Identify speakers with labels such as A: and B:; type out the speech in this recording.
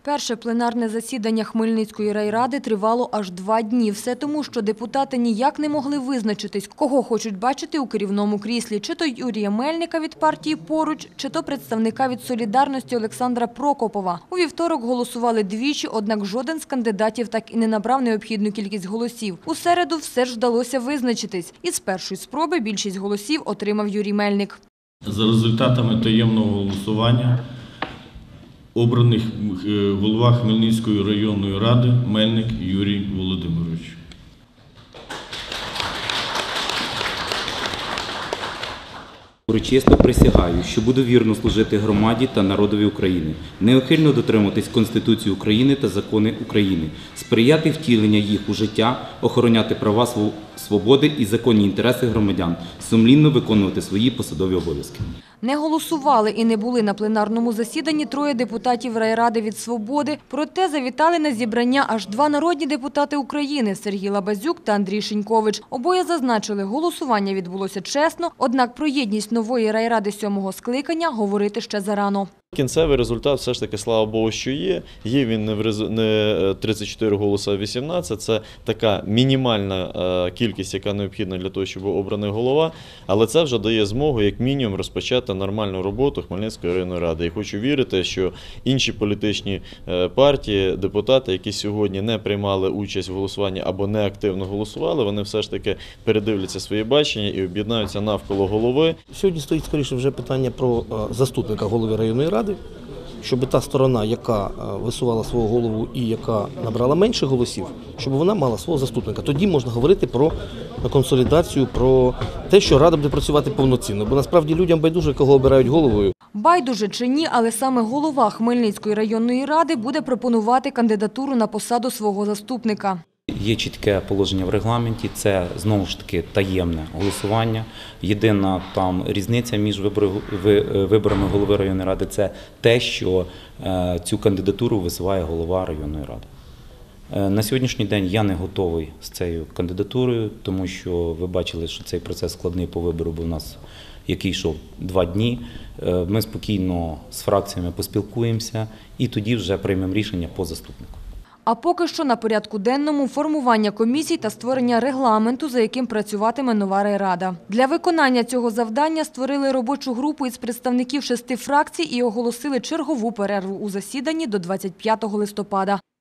A: Перше пленарне засідання Хмельницької райради тривало аж 2 дні. Все тому, що депутати ніяк не могли визначитись, кого хочуть бачити у керівному кріслі. Чи то Юрія Мельника від партії «Поруч», чи то представника від «Солідарності» Олександра Прокопова. У вівторок голосували двічі, однак жоден з кандидатів так і не набрав необхідну кількість голосів. У середу все ж вдалося визначитись. І з першої спроби більшість голосів отримав Юрій Мельник.
B: За результатами таємного голосування обраний голова Хмельницької районної ради Мельник Юрій Володимирович.
C: Урочисто присягаю, що буду вірно служити громаді та народові України, неухильно дотримуватись Конституції України та закони України, сприяти втіленню їх у життя, охороняти права, свободи і законні інтереси громадян, сумлінно виконувати свої посадові обов'язки.
A: Не голосували і не були на пленарному засіданні 3 депутатів райради від «Свободи», проте завітали на зібрання аж 2 народні депутати України – Сергій Лабазюк та Андрій Шинькович. Обоє зазначили, голосування відбулося чесно, однак про єдність нової райради 7-го скликання говорити ще зарано.
D: Кінцевий результат все ж таки, слава Богу, що є. Є він не 34 голоси, а 18. Це така мінімальна кількість, яка необхідна для того, щоб був обраний голова. Але це вже дає змогу, як мінімум, розпочати нормальну роботу Хмельницької районної ради. І хочу вірити, що інші політичні партії, депутати, які сьогодні не приймали участь в голосуванні або не активно голосували, вони все ж таки передивляться своє бачення і об'єднаються навколо голови.
E: Сьогодні стоїть, скоріше, вже питання про заступника голови районної ради, щоб та сторона, яка висувала свого голову і яка набрала менше голосів, щоб вона мала свого заступника. Тоді можна говорити про консолідацію, про те, що рада буде працювати повноцінно. Бо насправді людям байдуже, кого обирають головою.
A: Байдуже чи ні, але саме голова Хмельницької районної ради буде пропонувати кандидатуру на посаду свого заступника.
C: Є чітке положення в регламенті, це знову ж таки таємне голосування. Єдина там різниця між виборами голови районної ради – це те, що цю кандидатуру висуває голова районної ради. На сьогоднішній день я не готовий з цією кандидатурою, тому що ви бачили, що цей процес складний по вибору був у нас, який йшов 2 дні. Ми спокійно з фракціями поспілкуємося і тоді вже приймемо рішення по заступнику.
A: А поки що на порядку денному формування комісій та створення регламенту, за яким працюватиме нова райрада. Для виконання цього завдання створили робочу групу із представників 6 фракцій і оголосили чергову перерву у засіданні до 25 листопада.